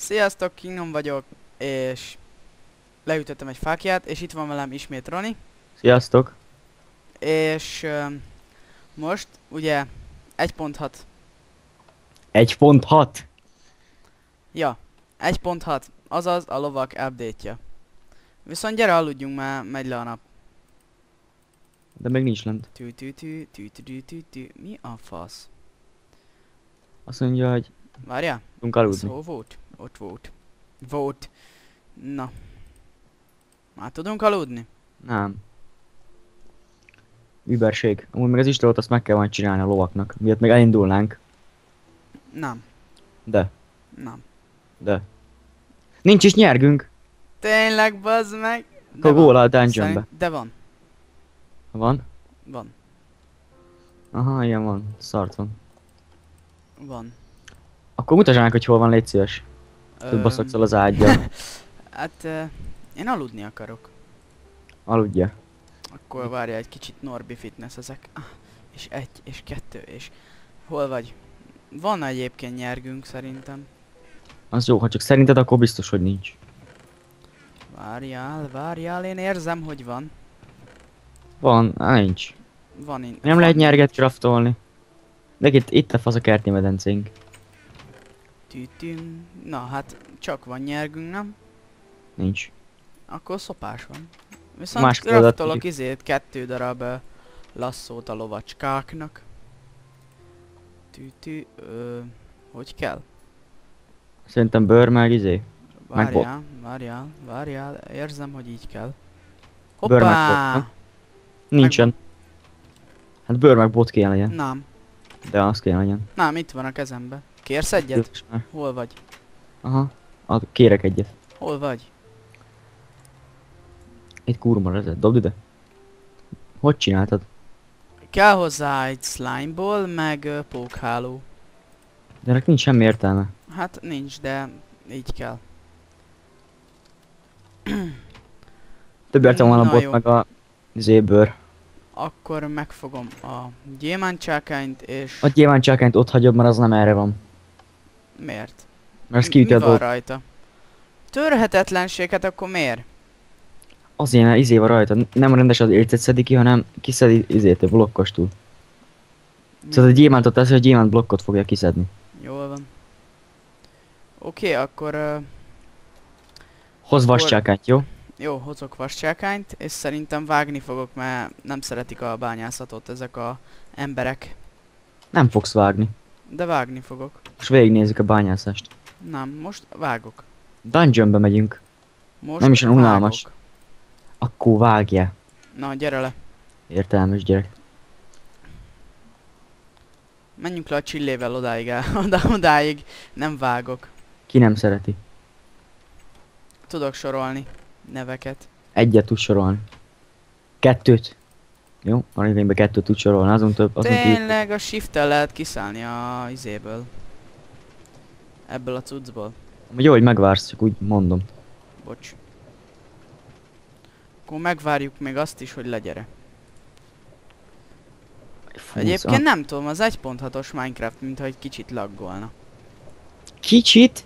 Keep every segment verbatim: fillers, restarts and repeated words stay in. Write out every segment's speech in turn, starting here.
Sziasztok, Kingdom vagyok, és leütöttem egy fákját, és itt van velem ismét Roni. Sziasztok! És uh, most ugye egy pont hat. egy pont hat? Ja, egy pont hat, azaz a lovak update-ja. Viszont gyere aludjunk, már megy le a nap. De még nincs lent. Tű tű tű tű tű tű tű tű. Mi a fasz? Azt mondja, hogy Várjál? tudunk aludni. Szó volt? Ott volt. Volt. Na. Már tudunk aludni? Nem. Überség. Amúgy meg az istálót azt meg kell majd csinálni a lovaknak. Miatt még elindulnánk. Nem. De. Nem. De. Nincs is nyergünk. Tényleg, bazd meg! Akkor van. gól a dungeonbe. Szerint- De van. Van? Van. Aha, ilyen van. Szart van. Van. Akkor mutasd hogy hol van, légy szíves. Több baszakszol az ágyjal. Hát uh, én aludni akarok. Aludja. Akkor várja egy kicsit Norbi fitness ezek. Ah, és egy, és kettő, és... Hol vagy? Van egyébként nyergünk szerintem. Az jó, ha csak szerinted, akkor biztos, hogy nincs. Várjál, várjál, én érzem, hogy van. Van, á, nincs. Van in... Nem van lehet nyerget nincs. craftolni. De itt, itt a fasz a kerti medencénk. Tűtűn. Na hát, csak van nyergünk, nem? Nincs. Akkor szopás van. Viszont Más feladat craftolok tudjuk. izét, kettő darab uh, lasszót a lovacskáknak. Tűtű, ö, hogy kell? Szerintem bőr meg izé. Meg bot. Várjál, várjál, várjál, érzem, hogy így kell. Bőr meg bot, Hoppá! nem? Nincsen. Hát bőr meg bot kéne legyen. Nem, De az kéne legyen. nem, itt van a kezembe. Kérsz egyet? Biztos már. Hol vagy? Aha. Ad, kérek egyet. Hol vagy? Egy kurva rezet. Dobd ide. Hogy csináltad? Kell hozzá egy slimeból, meg uh, pókháló. De ennek nincs semmi értelme. Hát nincs, de így kell. Több értelme van a Na bot jó. meg a izé bőr. Akkor megfogom a gyémántcsákányt, és... A gyémántcsákányt ott hagyod, mert az nem erre van. Miért? Mert az Mi kiüti a van dolgot. rajta? Törhetetlenséget, akkor miért? Az ilyen izé van rajta. Nem rendes az ércet szedi ki, hanem kiszedi izét a blokkostól. Szóval a gyémántot teszi, hogy a gyémánt blokkot fogja kiszedni. Jól van. Oké, akkor... Uh, Hoz Akkor- vascsákányt, jó? jó, hozok vascsákányt, és szerintem vágni fogok, mert nem szeretik a bányászatot ezek a emberek. Nem fogsz vágni. De vágni fogok. Most végignézzük a bányászást. Nem, most vágok. Dungeonbe megyünk. Most Nem is olyan unalmas. vágok. Akkor vágja. Na, gyere le. Értelmes gyerek. Menjünk le a csillével odáig el. Oda, odáig. Nem vágok. Ki nem szereti? Tudok sorolni neveket. Egyet tud sorolni. Kettőt. Jó, a regényben kettőt tud sorolni, azon több, azon kívül. Tényleg a shift-tel lehet kiszállni a izéből. Ebből a cuccból. Jó, hogy megvársz, csak úgy mondom. Bocs. Akkor megvárjuk még azt is, hogy legyere. Fú, Egyébként szá- nem tudom, az egy pont hatos Minecraft, mintha egy kicsit laggolna. Kicsit?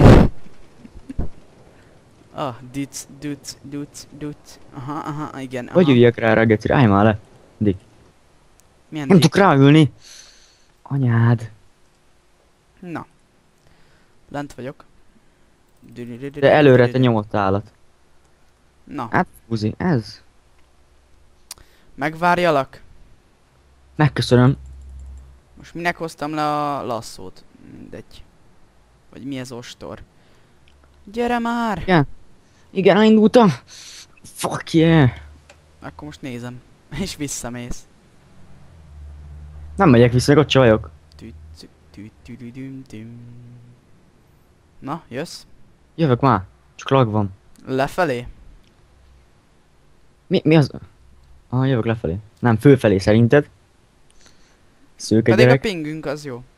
Ah, duc, duc, duc, duc. Aha, aha, igen, aha. Hogy üljek rá reggecire? Állj már le. Milyen Nem dick? tudok ráülni. Anyád. Na. Lent vagyok. De előre te nyomott állat. Na, Hát, buzi, ez. megvárjalak. Megköszönöm. Most minek hoztam le a lasszót? Mindegy. Vagy mi ez ostor? Gyere már! Igen. Igen, elindultam. Fuck yeah. Akkor most nézem. És visszamész. Nem megyek vissza, meg ott se vagyok. Tü- tü- tü- tü- tü- tüm- tüm. Na, jössz? Jövök már. Csak lag van. Lefelé? Mi, mi az? Ah, jövök lefelé. Nem, fölfelé szerinted. Szőke Pedig gyerek. a pingünk az jó.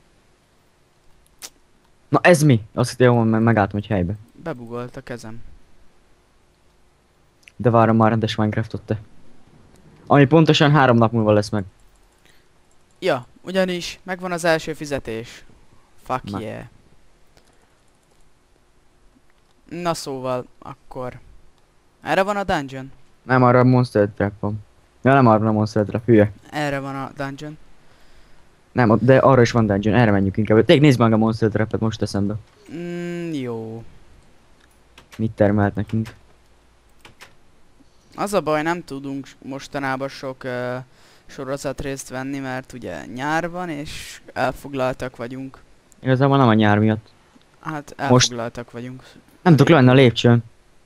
Na ez mi? Azt hittem, hogy meg megálltam egy helybe. Bebugolt a kezem. De várom már rendes Minecraftot te. Ami pontosan három nap múlva lesz meg. Ja, ugyanis megvan az első fizetés. Fuck Na. yeah. Na szóval, akkor... Erre van a dungeon? Nem, arra a Monster Trap van. Ja, nem arra a Monster Trap, hülye. Erre van a dungeon. Nem, ott- de arra is van dungeon, erre menjünk inkább. Tényleg nézd meg a Monster Trap-et, most eszembe. Mm, jó. Mit termelt nekünk. Az a baj, nem tudunk mostanában sok uh, sorozatrészt venni, mert ugye nyár van, és elfoglaltak vagyunk. Igazából nem a nyár miatt. Hát elfoglaltak most... vagyunk. Nem tudok lenni a lépcsőn.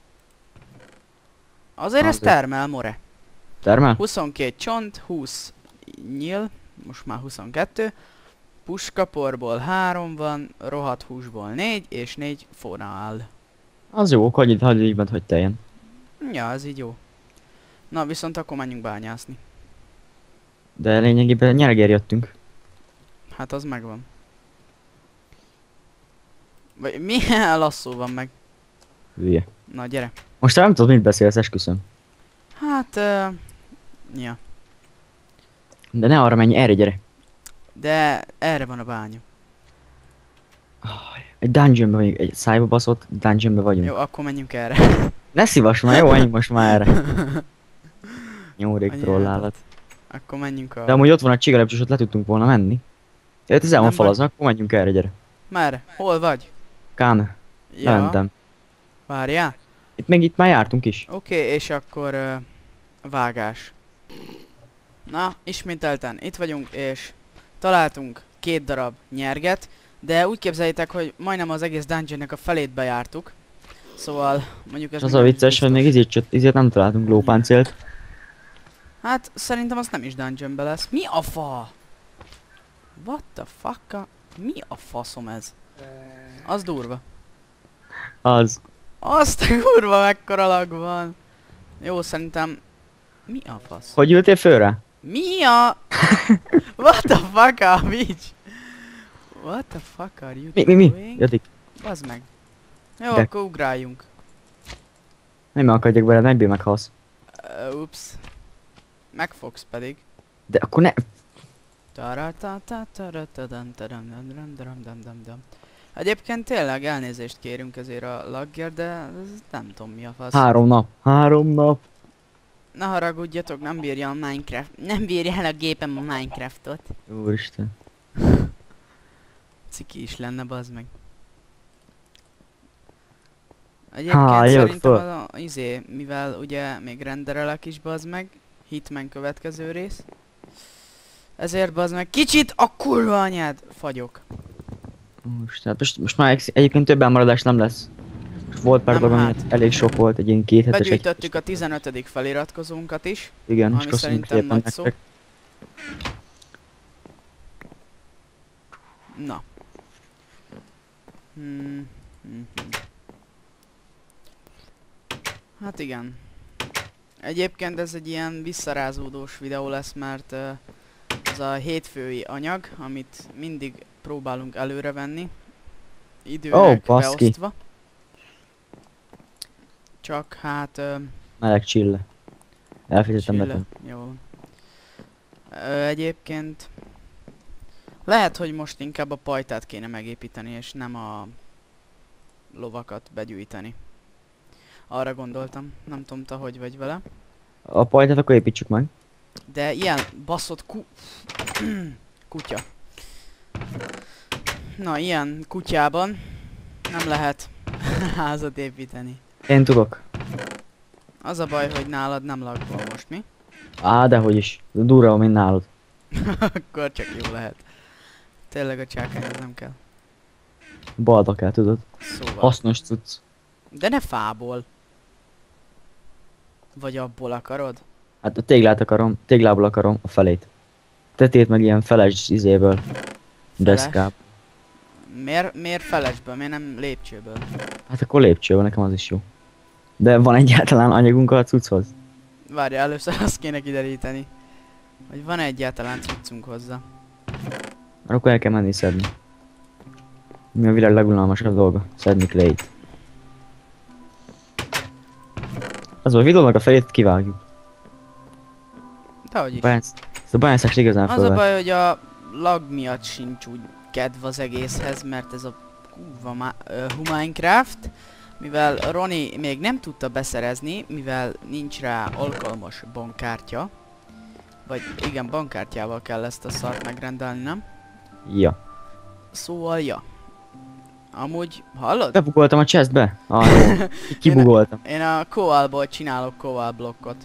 Azért ez Azért. termel, more. Termel? huszonkét csont, húsz nyíl, most már huszonkettő. Puskaporból három van, rohadt húsból négy, és négy fóna áll. Az jó, hagyj, hagyj így bent, hogy teljen. Ja, ez így jó. Na, viszont akkor menjünk bányászni. De lényegében nyeregér jöttünk. Hát az megvan. Vagy milyen lasszó van meg? Hülye. Na, gyere. Most nem tudod, mit beszélsz, esküszöm. Hát, uh, ja. De ne arra menj, erre gyere. De erre van a bánya. Egy dungeonbe vagyunk, egy szájba baszott dungeonbe vagyunk. Jó, akkor menjünk erre. Ne szívass már, jó, menjünk most már erre. Nyomórék Anyádat. trollálat. Akkor menjünk a... De amúgy ott van a csigalep, és ott le tudtunk volna menni. Tehát ez el van Nem baj. falazva, akkor menjünk erre, gyere. Merre? Hol vagy? Kán, Ja, lementem. várjál. Itt még itt már jártunk is. Oké, okay, és akkor uh, vágás. Na, ismételten itt vagyunk, és találtunk két darab nyerget, de úgy képzeljétek, hogy majdnem az egész dungeonnek a felét bejártuk. Szóval mondjuk ez És az még a nem vicces, is hogy biztos. még izét, izét nem találtunk lópáncélt. Hát szerintem az nem is dungeonbe lesz. Mi a fa? What the fuck a... Mi a faszom ez? Az durva. Az. Azt a kurva mekkora lag van. Jó, szerintem... Mi a fasz? Hogy ültél fölre? Mi a... What the fuck a bitch? What the fuck are you Mi, mi, mi? doing? Jöttik. Bazd meg. Jó, De- akkor ugráljunk. Nem akadjak bele, egyből meghalsz. Uh, ups. Megfogsz pedig. De akkor ne... Taratatatataratatadam-tadam-dam-dam-dam-dam. Egyébként tényleg elnézést kérünk ezért a lagért, de ez nem tudom mi a fasz. Három nap. Három nap. Ne haragudjatok, nem bírja a Minecraft. Nem bírja el a gépem a Minecraftot. Úristen. Ciki is lenne, bazd meg. Egyébként Há, jövök szerintem föl. az a, izé, mivel ugye még renderelek is, bazd meg. Hitman következő rész. Ezért bazd meg, kicsit a kurva anyád fagyok. Úristen, hát most, most már ex- egyébként több elmaradás nem lesz. Most volt pár Nem, dolog, hát. hát. elég sok volt, egy ilyen két hetes egy... Begyűjtöttük a tizenötödik feliratkozónkat is. Igen, ami és köszönjük szerintem szépen nagy szó. nektek. Na. Hmm. Mhm. Hát igen. Egyébként ez egy ilyen visszarázódós videó lesz, mert uh, ez a hétfői anyag, amit mindig próbálunk előrevenni. Időnek Ó, baszki. beosztva. Csak hát... Uh, Meleg csille. Elfizettem Csille. nekem. Jó van. Ö, egyébként lehet, hogy most inkább a pajtát kéne megépíteni, és nem a lovakat begyűjteni. Arra gondoltam, nem tudom, te hogy vagy vele. A pajtát akkor építsük meg. De ilyen baszott ku... kutya. Na, ilyen kutyában nem lehet házat építeni. Én tudok. Az a baj, hogy nálad nem lakol most, mi? Á, dehogy is. Durva, mint nálad. Akkor csak jó lehet. Tényleg a csákány az nem kell. Balda kell, tudod. Szóval. Hasznos cucc. De ne fából. Vagy abból akarod? Hát a téglát akarom, téglából akarom a felét. Tetét meg ilyen feles izéből. Deszkább. Miért, miért felesből? Miért nem lépcsőből? Hát akkor lépcsővel, nekem az is jó. De van egyáltalán anyagunk a cucchoz? Várja, először azt kéne kideríteni. Hogy van egyáltalán cuccunk hozzá. Akkor el kell menni szedni. Mi a világ legunalmasabb dolga? Szedni clay-t. Az a videónak a fejét kivágjuk. Dehogy is. Bányász... Ezt a bányászást igazán Az a fölvet. baj, hogy a lag miatt sincs úgy kedv az egészhez, mert ez a kurva ma- ö, Minecraft, Mivel Roni még nem tudta beszerezni, mivel nincs rá alkalmas bankkártya. Vagy igen, bankkártyával kell ezt a szart megrendelni, nem? Ja. Szóval, ja. Amúgy, hallod? Bebugoltam a chestbe. Ah, jó. Kibugoltam. Én a koalból csinálok koal blokkot.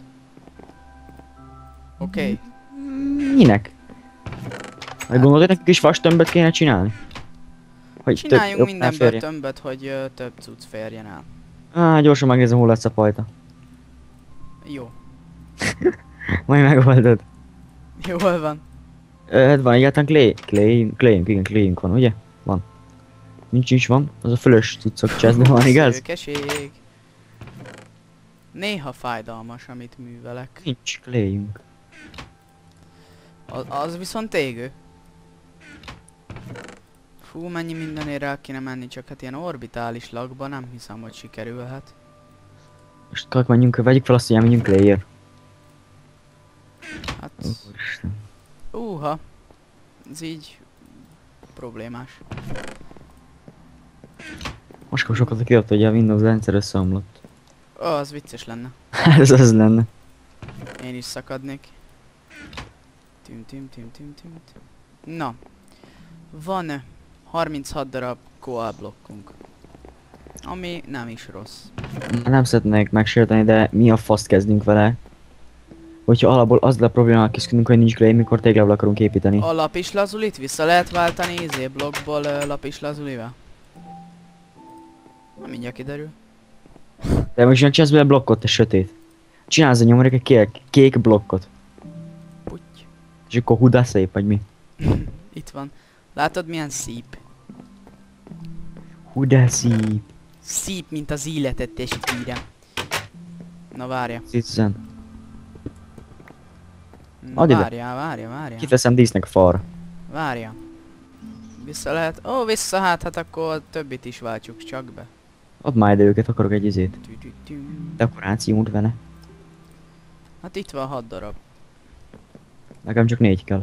Oké. Okay. Minek? Meg gondolod, hogy nekik is vastömböt kéne csinálni? Hogy Csináljunk jobb mindenből elférjen. tömböt, hogy ö, több cucc férjen el. Á, gyorsan megnézem, hol lesz a pajta. Jó. Majd megoldod. Jól van. Ö, hát van egyáltalán clay, clay, clay, igen, clayünk van, ugye? Van. Nincs is van, az a fölös cuccok chestben van, igaz? Szőkeség. Néha fájdalmas, amit művelek. Nincs clayünk. Az, az viszont égő. Fú, mennyi mindenért el kéne menni, csak hát ilyen orbitális lagba nem hiszem, hogy sikerülhet. Most kak menjünk, vegyük fel azt, hogy elmenjünk clayért. Hát, Úristen. úha. Ez így problémás. Most akkor sokat kiadta, hogy a Windows rendszer összeomlott. Ó, az vicces lenne. Ez az lenne. Én is szakadnék. Tüm tüm tüm tüm tüm tüm. Na. Van harminchat darab koal blokkunk. Ami nem is rossz. Nem szeretnék megsérteni, de mi a faszt kezdünk vele? Hogyha alapból az a problémával küzdünk, hogy nincs clay, mikor téglából akarunk építeni. A lapislazulit vissza lehet váltani izé blokkból uh, lapislazulivel? Na mindjárt kiderül. De most csak csinálsz bele blokkot, te sötét. Csinálsz a nyomorék egy kék, kék blokkot. Puty. És akkor hudá szép, vagy mi? Itt van. Látod milyen szíp? Hudá szép. Szíp, mint az életet testvére. Na várja. Sziszen. Na, Add ide. várjál, várjál, várjál. Kiteszem dísznek a falra. Várja. Vissza lehet? Ó, vissza hát, hát akkor a többit is váltsuk csak be. Add már ide őket, akarok egy izét. Tü-tü-tü. Dekorációt vele. Hát itt van hat darab. Nekem csak négy kell.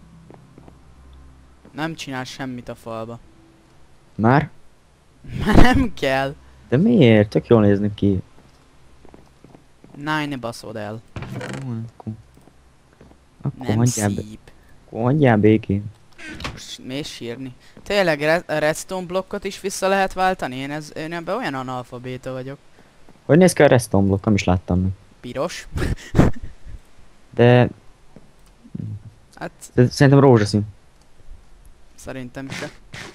Nem csinál semmit a falba. Már? Már nem kell. De miért? Tök jól néznek ki. Náj, ne baszod el. Jó, Akkor, akkor Nem hagyjál, be, szíp. akkor hagyjál békén. Most mész sírni. Tényleg re a redstone blokkot is vissza lehet váltani? Én, ez, én ebben olyan analfabéta vagyok. Hogy néz ki a redstone block? Nem is láttam még. Piros. De, Hát de szerintem rózsaszín. szerintem se.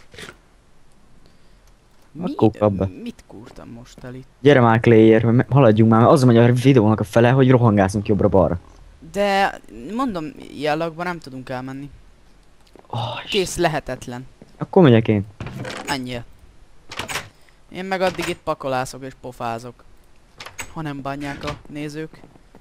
Mi, Akkor kap be. mit kúrtam most el itt? Gyere már Clayer, me- haladjunk már, mert az mondja a videónak a fele, hogy rohangászunk jobbra-balra. De mondom, ilyen lagban nem tudunk elmenni. Oh, Kész, lehetetlen. akkor megyek én. Ennyi. Én meg addig itt pakolászok és pofázok. Ha nem bánják a nézők.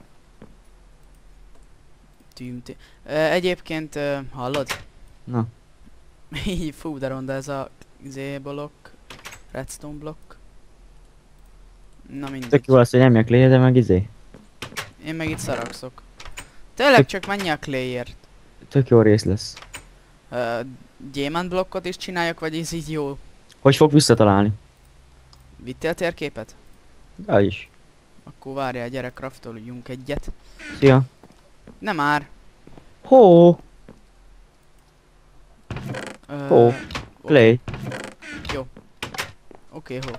Tüm, tüm. Ö, egyébként ö, hallod? Na, Így fú, de ronda ez a izé blokk. Redstone blokk. Na mindegy. tök jó lesz, hogy nem jön Clayer, de meg izé. Én meg itt szarakszok. Tényleg csak menj a clayért. Tök jó rész lesz. Ö, gyémánt blokkot is csináljak, vagy ez így jó? Hogy fog visszatalálni? Vittél térképet? Ja is. Akkor várjál, gyere, craftoljunk egyet. Szia. Nem már. Hó, Ö, Hó. Clay. Oké, hó.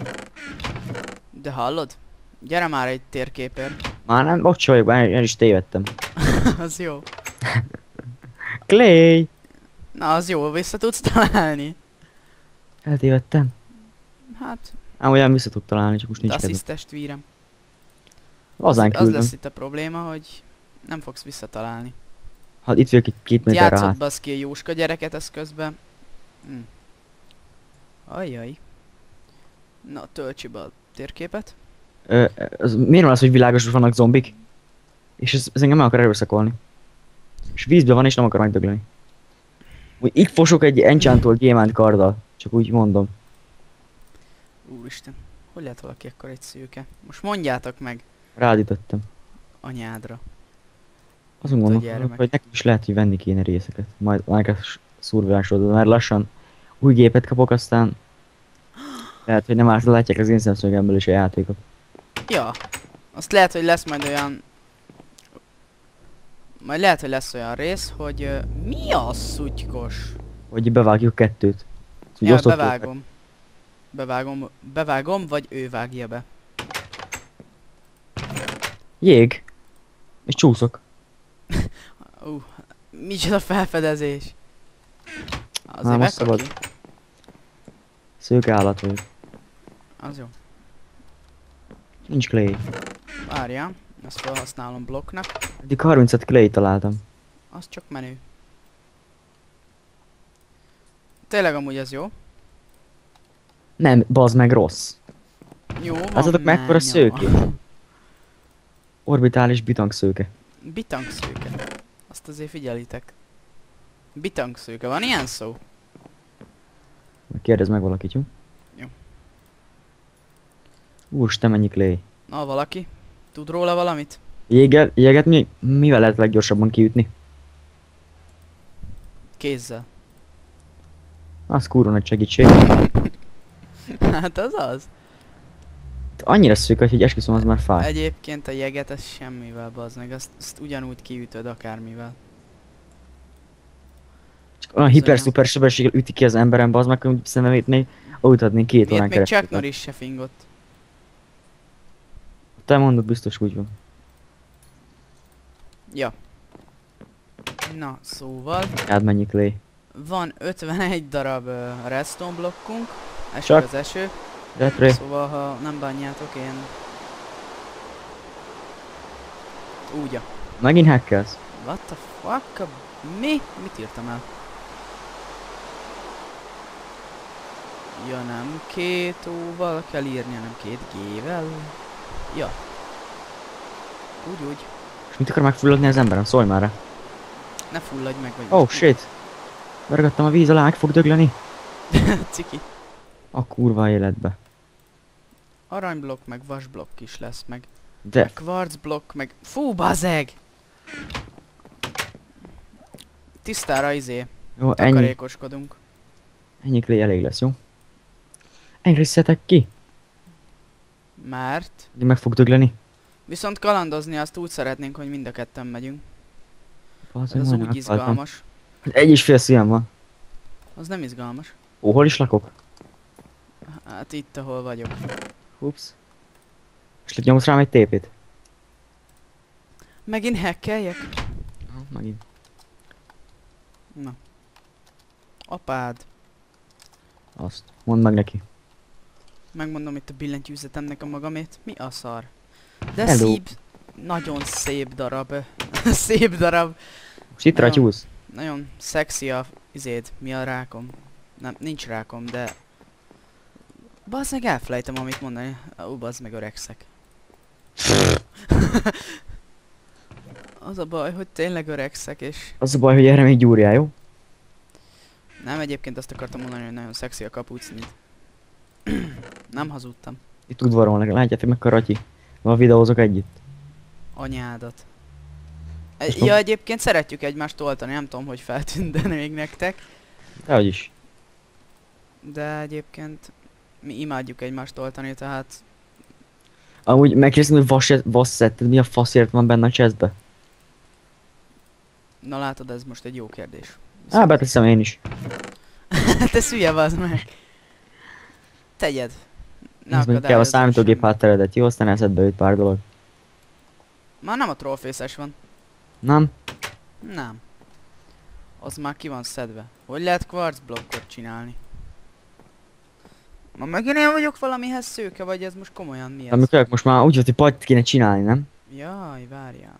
De hallod? Gyere már egy térképért. Már nem, bocs vagyok, már el is tévedtem. Az jó. Clay. Na, az jó, vissza tudsz találni. Eltévedtem. Hát, Ám olyan vissza tud találni, csak most nincs kedvem. assist testvérem. Lazán Az, az küldöm. lesz itt a probléma, hogy nem fogsz visszatalálni. Hát itt vagyok egy két méterre Játszott át. baszki a Jóska gyereket ez közben. Hm. Ajjaj. Na, töltsi be a térképet. Ö, az, miért van az, hogy világos vannak zombik? És ez, ez engem meg akar erőszakolni. És vízben van és nem akar megdögleni. Úgy itt fosok egy enchantolt gyémánt karddal. Csak úgy mondom. Úristen, hogy lehet valaki akkor egy szőke? Most mondjátok meg Rádítettem. anyádra. Azon Mint a gondolkodok, gyermek. hogy nekem is lehet, hogy venni kéne részeket. Majd Minecraft szurvásodod, mert lassan új gépet kapok, aztán Lehet, hogy nem árt, látják az én szemszögemből is a játékot. Ja. Azt lehet, hogy lesz majd olyan... Majd lehet, hogy lesz olyan rész, hogy... ö, mi az szutykos? Hogy bevágjuk kettőt. Úgy Ja, osztottuk bevágom. Bevágom, bevágom, vagy ő vágja be. meg. Jég. És csúszok. Uh, micsoda felfedezés. Azért Nem, azt megkap szabad. ki. Szők állat vagyok. Az jó. Nincs clay. Várjál, ezt felhasználom blokknak. Eddig harmincöt clay találtam. Az csak menő. Tényleg amúgy ez jó. Nem, bazd meg rossz. Jó van, Láthatok mekkora menj, szőké? jó. Orbitális bitangszőke. Bitangszőke. Azt azért figyelitek. Bitangszőke, van ilyen szó? Kérdezd meg valakit, jó? Jó. Úristen, mennyi clay. Na, valaki? Tud róla valamit? Jéget, jéget mi, mivel lehet leggyorsabban kiütni? Kézzel. Az kurva nagy segítség. Hát az az. Annyira szűk, hogy esküszöm, az már fáj. Egyébként a jeget ez semmivel bazd meg, azt, azt ugyanúgy kiütöd akármivel. Csak olyan hiper-szuper sebességgel üti ki az emberem, bazd meg, hogy szememét még ott adni két Miért órán még keresztül. Chuck Norris se fingott? Te mondod, biztos úgy van. Ja. Na, szóval, Hát mennyi clay. van ötvenegy darab uh, redstone blokkunk, esik Csak. az eső, Retré. szóval ha nem bánjátok, én... Úgya. Megint hackelsz? What the fuck? A... Mi? Mit írtam el? Ja, nem két óval kell írni, hanem két gével. Ja. Úgy, úgy. És mit akar megfulladni az emberem? Szólj már rá. Ne fulladj meg, vagy... Oh shit. Beragadt a víz alá, meg fog dögleni. Ciki. A kurva életbe. Aranyblokk, meg vasblokk is lesz, meg... De Meg kvarcblokk, meg... Fú, bazeg! Tisztára izé. jó, ennyi, Takarékoskodunk. ennyi clay elég lesz, jó? Engedjetek ki, Mert... hogy meg fog dögleni. Viszont kalandozni azt úgy szeretnénk, hogy mind a ketten megyünk. Az, Ez úgy izgalmas. Egy és fél szívem van. Az nem izgalmas. Ó, hol is lakok? Hát itt, ahol vagyok. Ups. És lenyomsz rám egy tépét? Megint hackeljek? Ah, megint. Na. Apád. Azt. Mondd meg neki. Megmondom itt a billentyűzetemnek a magamét. Mi a szar? De Hello. szép... Nagyon szép darab. Szép darab. Most itt Nagyon- ratyúz. Nagyon szexi a izéd. Mi a rákom? Nem, nincs rákom, de... Bazd meg, elfelejtem amit mondani. Ó, bazd meg, öregszek. Az a baj, hogy tényleg öregszek, és... Az a baj, hogy erre még gyúrjál, jó? Nem, egyébként azt akartam mondani, hogy nagyon szexi a kapucnid. Nem hazudtam. Itt udvarolnak, látjátok meg Karatyi. Ma videózok együtt. Anyádat. E Most ja, van- egyébként szeretjük egymást toltani, nem tudom, hogy feltűnt de még nektek. Dehogy is. De egyébként mi imádjuk egymást toltani, tehát... Amúgy megkérdeztem, hogy vas, vas szetted, mi a faszért van benne a chestbe? Na látod, ez most egy jó kérdés. Á, beteszem én is. Te szülye, bazd meg! Tegyed. Ne Ez mondjuk kell a akadályozzon számítógép semmi. hátteredet, jó? Aztán eszedbe jut pár dolog. Már nem a trollfészes van. Nem? Nem. Az már ki van szedve. Hogy lehet kvarc blokkot csinálni? Ma megint én vagyok valamihez szőke, vagy ez most komolyan mi ez? Amikor most már úgy volt, hogy patit kéne csinálni, nem? Jaj, várjál.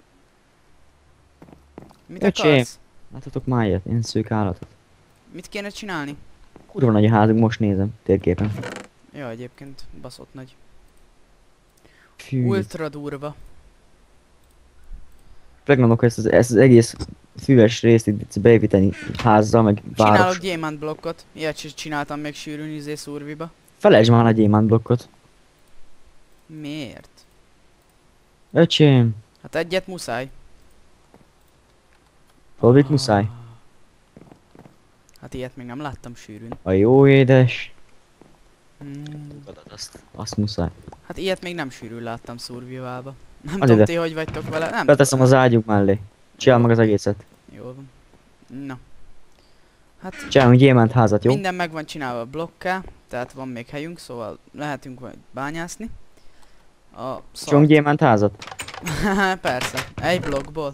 Mit Öcsém. akarsz? Láthatok már ilyet, ilyen szők állatot. Mit kéne csinálni? Kurva nagy a házunk, most nézem, térképen. Ja, egyébként baszott nagy. Fű, Ultra durva. megmondok, hogy ezt az, ezt az egész füves részt itt beépíteni házra, meg Csinálok város. gyémánt blokkot. Ilyet sem csináltam még sűrűn izé szurviba. Felejtsd már a gyémánt blokkot. Miért? Öcsém, Hát egyet muszáj. Holvik muszáj. Hát ilyet még nem láttam sűrűn. A jó édes. Hmm. Azt, azt muszáj. Hát ilyet még nem sűrűn láttam survivalba. Nem Add tudom, ide. ti hogy vagytok vele? Nem Beteszem tudom. az ágyuk mellé. Csinál meg az egészet. Jó van. Na. Hát Csinálunk gyémánt házat, jó? minden meg van csinálva blokká, tehát van még helyünk, szóval lehetünk majd bányászni. A Csinálunk szart. gyémánt házat? Persze, egy blokkból.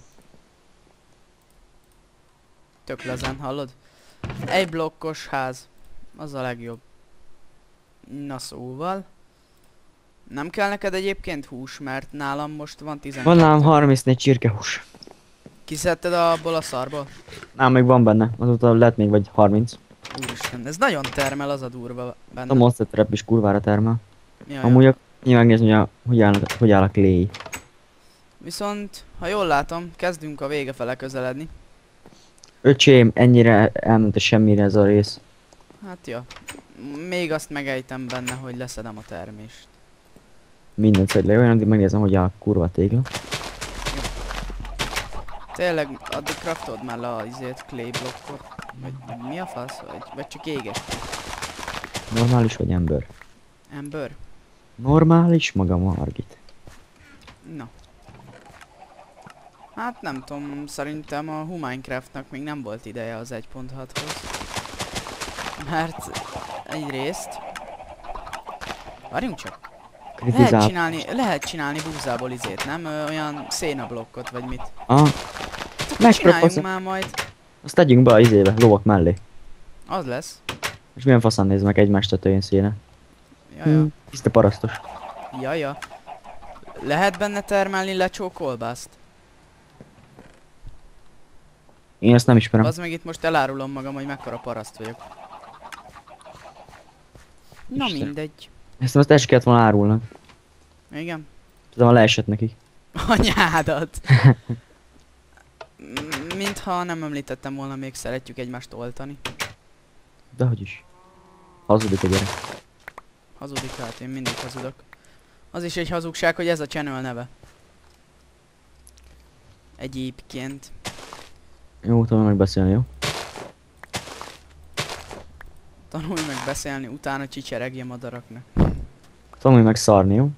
Tök lezen, hallod? Egy blokkos ház, az a legjobb. Na szóval. Nem kell neked egyébként hús, mert nálam most van tizenkettő. Van nálam harmincnégy csirkehús. Kiszedted abból a szarból? Ám még van benne, azóta lehet még vagy harminc. Úristen, ez nagyon termel, az a durva benne. A Monster Trap is kurvára termel. Ja, Amúgy a... nyilván megnézni, hogy, a, hogy, áll, hogy áll a clay. Viszont, ha jól látom, kezdünk a vége fele közeledni. Öcsém, ennyire elmente semmire ez a rész. Hát ja. Még azt megejtem benne, hogy leszedem a termést. Mindent szed le, olyan, addig megnézem, hogy áll a kurva tégla. Tényleg, addig craftod már le a izét, clay blokkot. Vagy mi a fasz? Vagy, vagy csak éges? Normális vagy ember? Ember? Normális maga Margit. Na. Hát nem tudom, szerintem a Huminecraftnak még nem volt ideje az egy pont hathoz. Mert egyrészt... Várjunk csak. Lehet Kritizál. csinálni, lehet csinálni búzából izét, nem? Ö, olyan szénablokkot, vagy mit? Ah, Akkor csináljunk megpróbálsz. már majd. Azt tegyünk be a izébe, lovak mellé. Az lesz. És milyen faszán néz meg egymást tetőjén széne. Jaja. Hm, tiszta parasztos. Jaja. Lehet benne termelni lecsó kolbászt? Én ezt nem ismerem. Az meg itt most elárulom magam, hogy mekkora paraszt vagyok. Na Isten. mindegy. Ezt most el se kellett volna árulnak. Igen. Tudom, leesett nekik. Anyádat! M- Mintha nem említettem volna, még szeretjük egymást oltani. Dehogy is. Hazudik a gyerek. Hazudik, hát én mindig hazudok. Az is egy hazugság, hogy ez a channel neve. Egyébként. Jó, tudom meg beszélni, jó? Tanulj meg beszélni, utána csicseregj a madaraknak. Tanulj meg szarni, jó?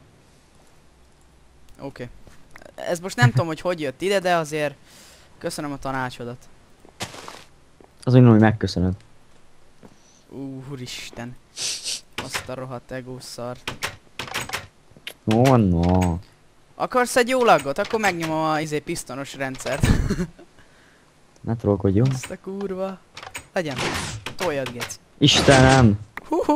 Oké. Okay. Ez most nem tudom, hogy hogy jött ide, de azért köszönöm a tanácsodat. Az úgy, hogy megköszönöd. Úristen. Azt a rohadt egó szart. No, no. Akarsz egy jó laggot? Akkor megnyomom a izé pisztonos rendszert. Ne trollkodj, jó? Azt a kurva. Legyen. Toljad, gec. Istenem! Huhu.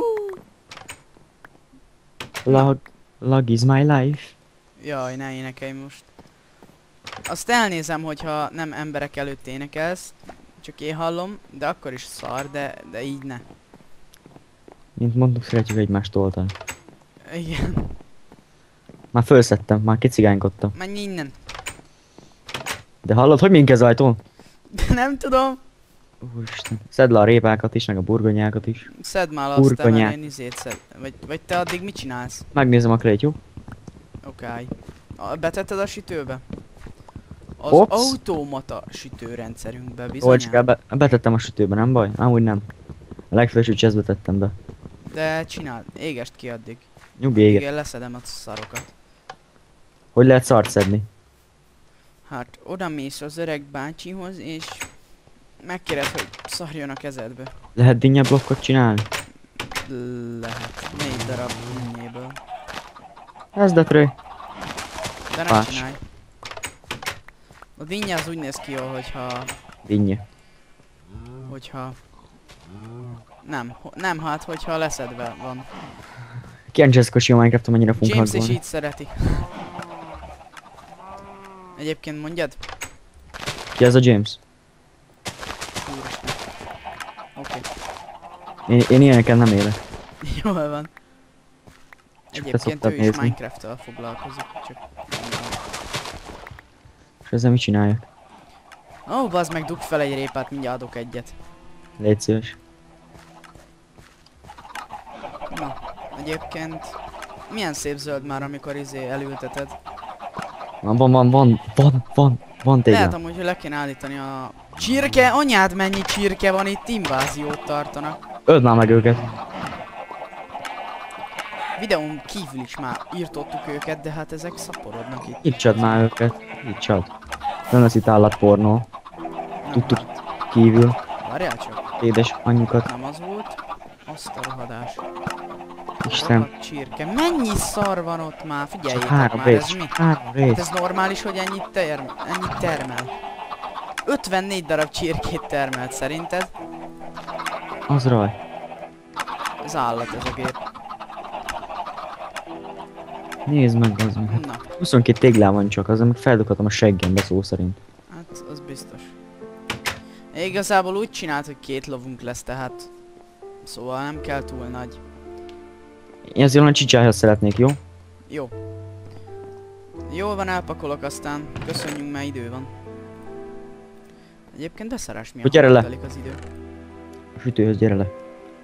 Lag, lag is my life. Jaj, ne énekelj most. Azt elnézem, hogyha nem emberek előtt énekelsz. Csak én hallom, de akkor is szar, de, de így ne. Mint mondtuk, szeretjük egymást oltani. Igen. Már fölszedtem, már kicigánykodtam. Menj innen. De hallod, hogy minket az ajtón? Nem tudom. Úristen. Szedd le a répákat is, meg a burgonyákat is. Szedd már azt, te Burgonyák. mert én izét szed. Vagy, vagy te addig mit csinálsz? Megnézem a klét, jó? Oké. Okay. Betetted a sütőbe? Az Ops. automata sütőrendszerünkbe Olcsika, bizonyán. be, betettem a sütőbe, nem baj? Amúgy nem. A legfelső chestbe tettem be. De csináld, égest ki addig. Nyugi éget. Igen, leszedem a szarokat. Hogy lehet szart szedni? Hát oda mész az öreg bácsihoz és megkéred, hogy szarjon a kezedbe. Lehet dinnye blokkot csinálni? Lehet. Négy darab dinnyéből. Ez deprő. De ne Más. csinálj. A dinnye az úgy néz ki jól, hogyha... Dinnye. hogyha... Nem, ho- nem hát, hogyha leszedve van. Ki a Jessica a Minecraft-on mennyire fogunk James is hangolni? így szereti. Egyébként mondjad? Ki ez a James? Úristen. Oké. Én, én ilyeneken nem élek. Jól van. Csak te Egyébként szoktad ő is nézni. Minecraft-tel foglalkozik, csak... És ezzel mit csináljak? Ó, oh, bazd meg, dugd fel egy répát, mindjárt adok egyet. Légy szíves. Na, egyébként... Milyen szép zöld már, amikor izé elülteted. Van, van, van, van, van, van, van Lehet tégla. amúgy, hogy le kéne állítani a... Csirke! Anyád mennyi csirke van itt, inváziót tartanak. Öld már meg őket. videón kívül is már írtottuk őket, de hát ezek szaporodnak itt. Itt csad már őket. Itt csad. Nem lesz itt állatpornó. Nem Tudtuk hát. kívül. Várjál csak. Édes anyjukat. Nem az volt. Azt a rohadás. Isten. Rohadt csirke. Mennyi szar van ott már? Csak Figyeljétek három már, ez rész. mi? Három Hát rész. ez normális, hogy ennyit, term ennyit termel. ötvennégy darab csirkét termelt szerinted? Az raj. Ez állat ez a gép. Nézd meg, az meg. Na, huszonkettő téglám van csak, azon meg feldughatom a seggembe szó szerint. hát az biztos. Igazából úgy csinált, hogy két lovunk lesz, tehát... Szóval nem kell túl nagy. Én azért olyan csicsához szeretnék, jó? Jó. Jól van, elpakolok aztán. Köszönjünk, mert idő van. Egyébként beszarás mi Hogy gyere le. telik az idő. A sütőhöz gyere le.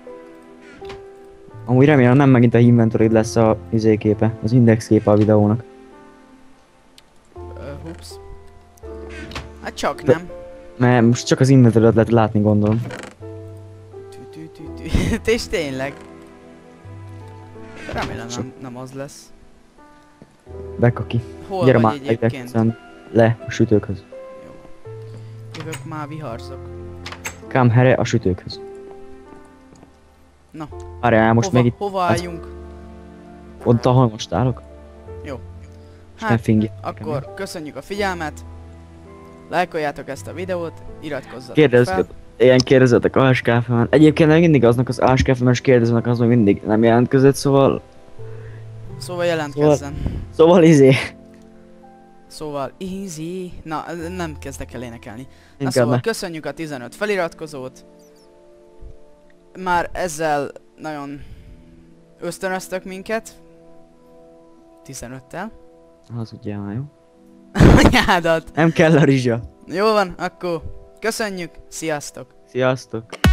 Amúgy remélem nem megint a inventory lesz a izéképe, az index képe a videónak. Uh, hups. Hát csak De- nem. Mert most csak az inventory-ot lehet látni, gondolom. Tű, tű, tű, tű. És tényleg. Remélem nem, nem az lesz. Bekaki. Hol Gyere vagy már egyébként? egyébként. Le a sütőkhöz. Jó. Jövök már, viharzok. Come here a sütőkhöz. Na. Várjál, most hova, még itt hova álljunk? ott, ahol most állok. Jó. És ne Hát, fingj. akkor köszönjük a figyelmet. Lájkoljátok ezt a videót, iratkozzatok Kérdezz, fel. ilyen kérdezetek á es ká ef-en. Egyébként még mindig aznak az á es ká ef-es kérdezőnek az még mindig nem jelentkezett, szóval... Szóval jelentkezzen. Szóval izé. Szóval easy. Na, nem kezdek el énekelni. Na Inkább szóval ne. köszönjük a tizenöt feliratkozót. Már ezzel nagyon ösztönöztök minket. tizenöttel. Az ugye már jó. Anyádat! Nem kell a rizsa. Jó van, akkor köszönjük, sziasztok! Sziasztok.